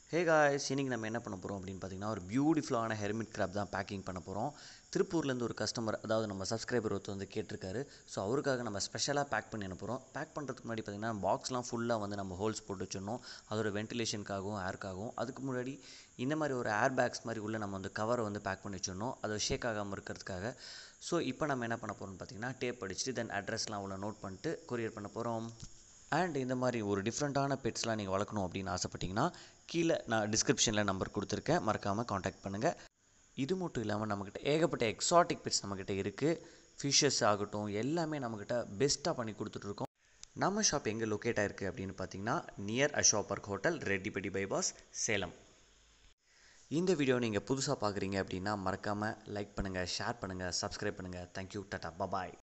Hey guys, இன்றைக்கி நம்ம என்ன பண்ண போகிறோம் அப்படின்னு பார்த்தீங்கன்னா, ஒரு பியூட்டிஃபுல்லான ஹெர்மிட் கிராப் தான் பேக்கிங் பண்ண போகிறோம். திருப்பூர்லேருந்து ஒரு கஸ்டமர், அதாவது நம்ம சப்ஸ்கிரைபர் ஒருத்தர் வந்து கேட்டிருக்காரு. ஸோ அவருக்காக நம்ம ஸ்பெஷலாக பேக் பண்ணி அனுப்புகிறோம். பேக் பண்ணுறதுக்கு முன்னாடி பார்த்திங்கன்னா பாக்ஸ்லாம் ஃபுல்லாக வந்து நம்ம ஹோல்ஸ் போட்டு வச்சிடணும். அதோட வென்டிலேஷனுக்காகவும் ஏருக்காகவும். அதுக்கு முன்னாடி இந்த மாதிரி ஒரு ஏர் பேக்ஸ் மாதிரி உள்ள நம்ம வந்து கவரை வந்து பேக் பண்ணி வச்சிடணும், அதை ஷேக் ஆகாமல் இருக்கிறதுக்காக. ஸோ இப்போ நம்ம என்ன பண்ண போகிறோம்னு பார்த்திங்கன்னா, டேப் அடிச்சுட்டு தென் அட்ரஸ்லாம் அவ்வளோ நோட் பண்ணிட்டு கொரியர் பண்ண போகிறோம். அண்ட் இந்த மாதிரி ஒரு டிஃப்ரெண்ட்டான பெட்ஸ்லாம் நீங்கள் வளர்க்கணும் அப்படின்னு ஆசைப்பட்டீங்கன்னா கீழே நான் டிஸ்கிரிப்ஷனில் நம்பர் கொடுத்துருக்கேன், மறக்காமல் காண்டாக்ட் பண்ணுங்கள். இது மட்டும் இல்லாமல் நம்மக்கிட்ட ஏகப்பட்ட எக்ஸாட்டிக் பெட்ஸ் நம்மக்கிட்ட இருக்குது. ஃபிஷ்ஷஸ் ஆகட்டும், எல்லாமே நம்மக்கிட்ட பெஸ்ட்டாக பண்ணி கொடுத்துட்ருக்கோம். நம்ம ஷாப் எங்கே லொக்கேட் ஆகிருக்கு அப்படின்னு பார்த்தீங்கன்னா, near Ashok park hotel, Reddipatti bypass, Salem. இந்த வீடியோ நீங்கள் புதுசாக பார்க்குறீங்க அப்படின்னா மறக்காமல் லைக் பண்ணுங்கள், ஷேர் பண்ணுங்கள், சப்ஸ்கிரைப் பண்ணுங்கள். Thank you, tata, bye bye.